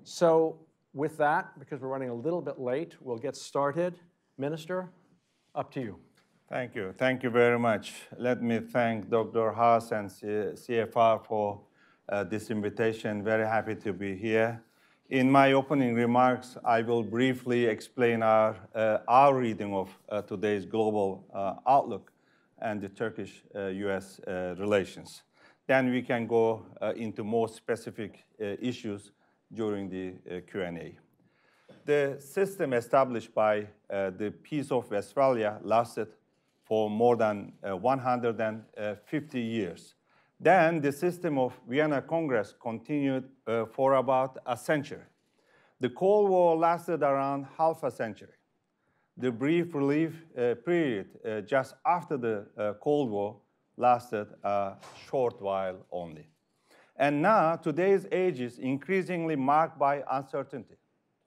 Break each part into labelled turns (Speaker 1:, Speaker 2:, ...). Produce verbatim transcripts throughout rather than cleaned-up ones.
Speaker 1: So with that, because we're running a little bit late, we'll get started. Minister, up to you.
Speaker 2: Thank you. Thank you very much. Let me thank Doctor Haas and C F R for uh, this invitation. Very happy to be here. In my opening remarks, I will briefly explain our, uh, our reading of uh, today's global uh, outlook and the Turkish-U S uh, uh, relations. Then we can go uh, into more specific uh, issues during the uh, Q and A. The system established by uh, the Peace of Westphalia lasted for more than uh, one hundred fifty years. Then the system of Vienna Congress continued uh, for about a century. The Cold War lasted around half a century. The brief relief uh, period uh, just after the uh, Cold War lasted a short while only. And now, today's age is increasingly marked by uncertainty.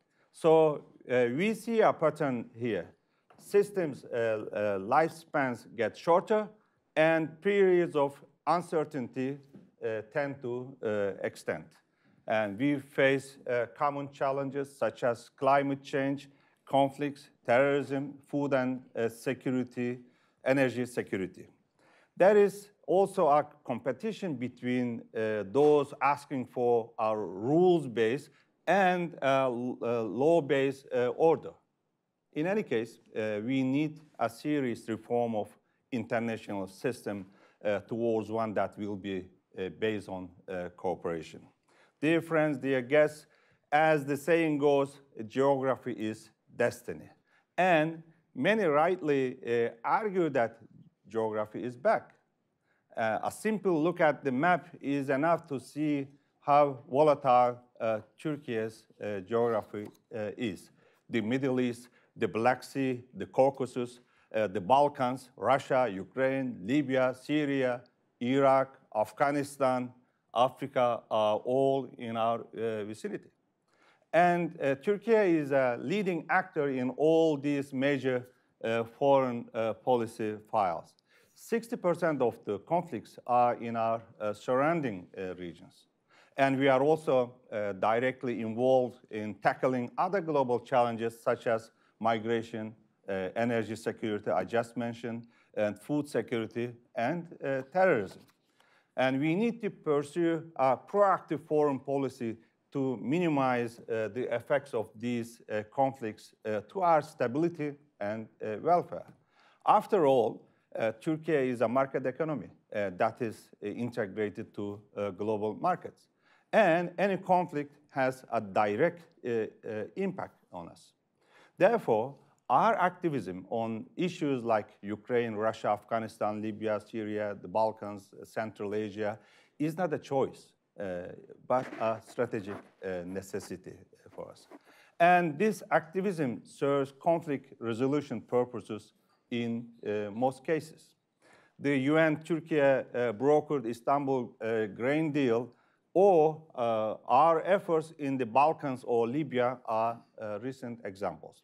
Speaker 2: So uh, we see a pattern here. Systems' uh, uh, lifespans get shorter, and periods of uncertainty uh, tend to uh, extend. And we face uh, common challenges such as climate change, conflicts, terrorism, food and uh, security, energy security. There is also a competition between uh, those asking for a rules-based and uh, uh, law-based uh, order. In any case, uh, we need a serious reform of international system uh, towards one that will be uh, based on uh, cooperation. Dear friends, dear guests, as the saying goes, geography is destiny. And many rightly uh, argue that geography is back. Uh, a simple look at the map is enough to see how volatile uh, Turkey's uh, geography uh, is. The Middle East, the Black Sea, the Caucasus, uh, the Balkans, Russia, Ukraine, Libya, Syria, Iraq, Afghanistan, Africa are all in our uh, vicinity. And uh, Turkey is a leading actor in all these major uh, foreign uh, policy files. sixty percent of the conflicts are in our uh, surrounding uh, regions. And we are also uh, directly involved in tackling other global challenges such as migration, uh, energy security, I just mentioned, and food security, and uh, terrorism. And we need to pursue a proactive foreign policy to minimize uh, the effects of these uh, conflicts uh, to our stability and uh, welfare. After all, uh, Turkey is a market economy uh, that is uh, integrated to uh, global markets. And any conflict has a direct uh, uh, impact on us. Therefore, our activism on issues like Ukraine, Russia, Afghanistan, Libya, Syria, the Balkans, Central Asia is not a choice, uh, but a strategic uh, necessity for us. And this activism serves conflict resolution purposes in uh, most cases. The U N Turkey uh, brokered Istanbul uh, grain deal, or uh, our efforts in the Balkans or Libya are uh, recent examples.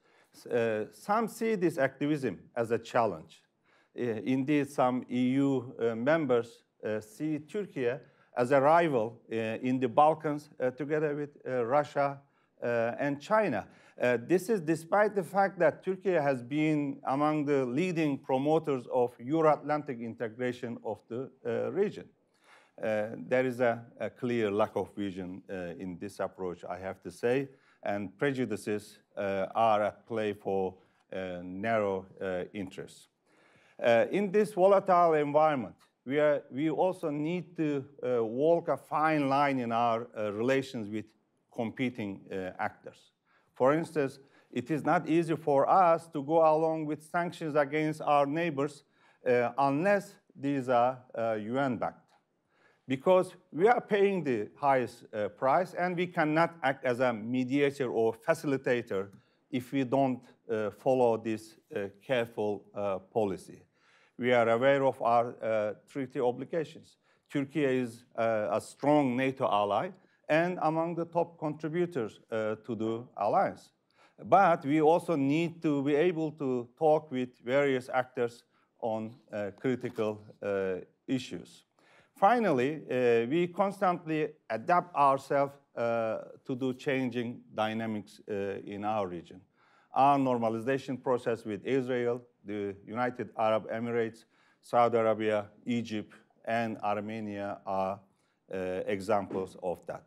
Speaker 2: Uh, some see this activism as a challenge. Uh, indeed, some E U uh, members uh, see Turkey as a rival uh, in the Balkans uh, together with uh, Russia uh, and China. Uh, this is despite the fact that Turkey has been among the leading promoters of Euro-Atlantic integration of the uh, region. Uh, there is a, a clear lack of vision uh, in this approach, I have to say, and prejudices uh, are at play for uh, narrow uh, interests. Uh, in this volatile environment, we, are, we also need to uh, walk a fine line in our uh, relations with competing uh, actors. For instance, it is not easy for us to go along with sanctions against our neighbors uh, unless these are uh, U N-backed. Because we are paying the highest uh, price, and we cannot act as a mediator or facilitator if we don't uh, follow this uh, careful uh, policy. We are aware of our uh, treaty obligations. Turkey is uh, a strong NATO ally and among the top contributors uh, to the alliance. But we also need to be able to talk with various actors on uh, critical uh, issues. Finally, uh, we constantly adapt ourselves uh, to do changing dynamics uh, in our region. Our normalization process with Israel, the United Arab Emirates, Saudi Arabia, Egypt, and Armenia are uh, examples of that.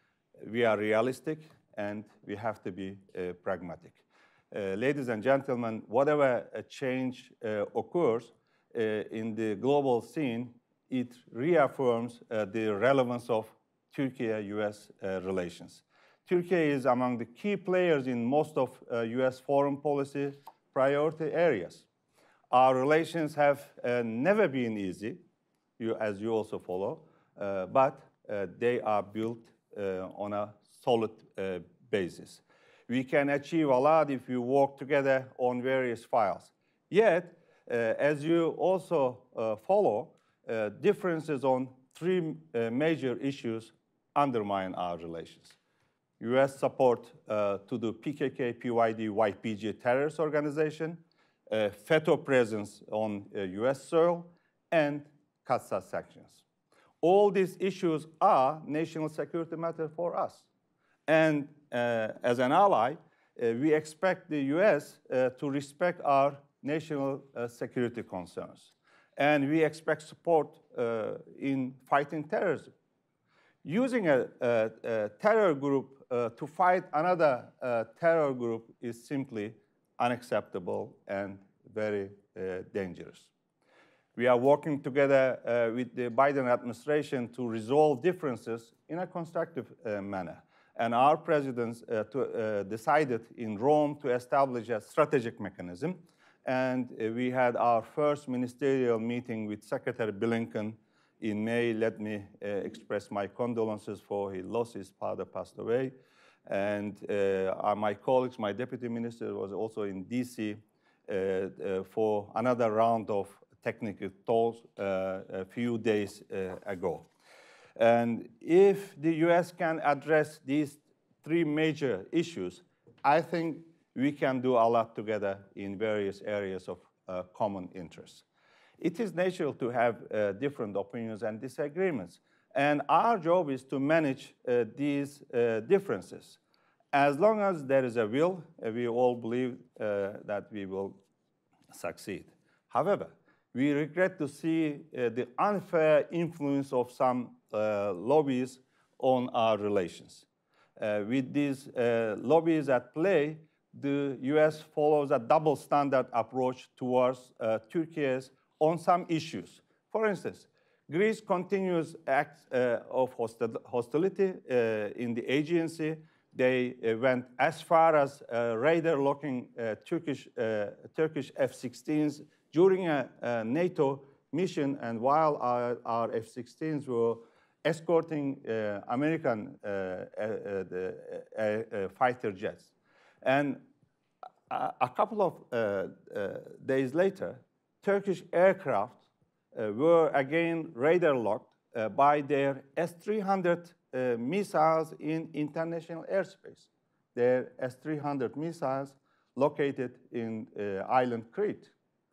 Speaker 2: We are realistic, and we have to be uh, pragmatic. Uh, ladies and gentlemen, whatever a change uh, occurs uh, in the global scene, it reaffirms uh, the relevance of Turkey-U S uh, relations. Turkey is among the key players in most of uh, U S foreign policy priority areas. Our relations have uh, never been easy, you, as you also follow, uh, but uh, they are built uh, on a solid uh, basis. We can achieve a lot if we work together on various files. Yet, uh, as you also uh, follow, uh, differences on three uh, major issues undermine our relations. U S support uh, to the P K K, P Y D, Y P G terrorist organization, uh, veto presence on uh, U S soil, and CAATSA sanctions. All these issues are national security matters for us. And uh, as an ally, uh, we expect the U S uh, to respect our national uh, security concerns. And we expect support uh, in fighting terrorism. Using a, a, a terror group uh, to fight another uh, terror group is simply unacceptable and very uh, dangerous. We are working together uh, with the Biden administration to resolve differences in a constructive uh, manner. And our presidents uh, to, uh, decided in Rome to establish a strategic mechanism. And uh, we had our first ministerial meeting with Secretary Blinken in May. Let me uh, express my condolences for his loss. His father passed away. And uh, my colleagues, my deputy minister was also in D C uh, uh, for another round of technical talks uh, a few days uh, ago. And if the U S can address these three major issues, I think we can do a lot together in various areas of uh, common interest. It is natural to have uh, different opinions and disagreements. And our job is to manage uh, these uh, differences. As long as there is a will, uh, we all believe uh, that we will succeed. However, we regret to see uh, the unfair influence of some uh, lobbies on our relations. Uh, with these uh, lobbies at play, the U S follows a double standard approach towards uh, Turkey on some issues. For instance, Greece continues acts uh, of hostil hostility uh, in the agency. They uh, went as far as uh, radar locking uh, Turkish, uh, Turkish F sixteens during a, a NATO mission, and while our, our F sixteens were escorting uh, American uh, uh, the, uh, uh, fighter jets. And a, a couple of uh, uh, days later, Turkish aircraft uh, were again radar locked uh, by their S three hundred uh, missiles in international airspace. Their S three hundred missiles located in uh, island Crete.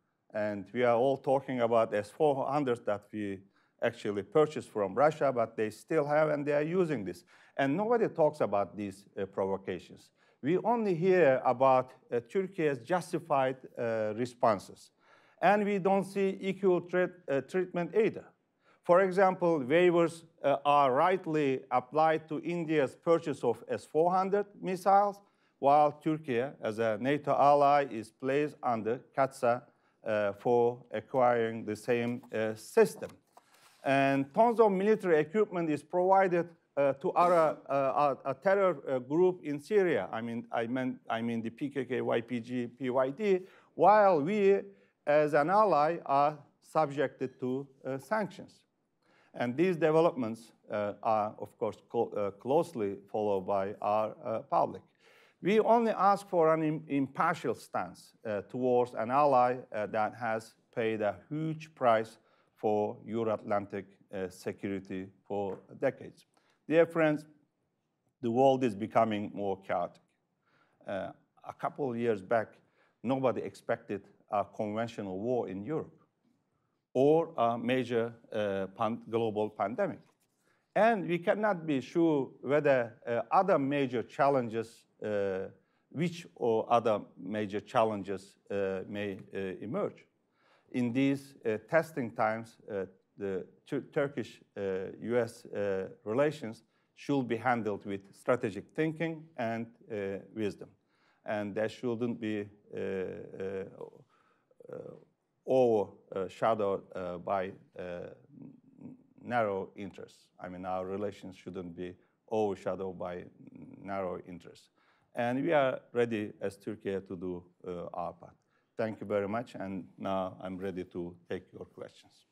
Speaker 2: And we are all talking about S four hundreds that we actually purchased from Russia, but they still have, and they are using this. And nobody talks about these uh, provocations. We only hear about uh, Turkey's justified uh, responses. And we don't see equal treat, uh, treatment either. For example, waivers uh, are rightly applied to India's purchase of S four hundred missiles, while Turkey, as a NATO ally, is placed under CAATSA Uh, for acquiring the same uh, system. And tons of military equipment is provided uh, to our, uh, a terror uh, group in Syria. I mean, I, meant, I mean the P K K, Y P G, P Y D, while we, as an ally, are subjected to uh, sanctions. And these developments uh, are, of course, co uh, closely followed by our uh, public. We only ask for an im impartial stance uh, towards an ally uh, that has paid a huge price for Euro-Atlantic uh, security for decades. Dear friends, the world is becoming more chaotic. Uh, a couple of years back, nobody expected a conventional war in Europe or a major uh, pan global pandemic. And we cannot be sure whether uh, other major challenges, uh, which or other major challenges uh, may uh, emerge. In these uh, testing times, uh, the Turkish U S uh, relations should be handled with strategic thinking and uh, wisdom. And there shouldn't be uh, uh, overshadowed uh, by uh, narrow interests. I mean, our relations shouldn't be overshadowed by narrow interests. And we are ready as Turkey to do uh, our part. Thank you very much, and now I'm ready to take your questions.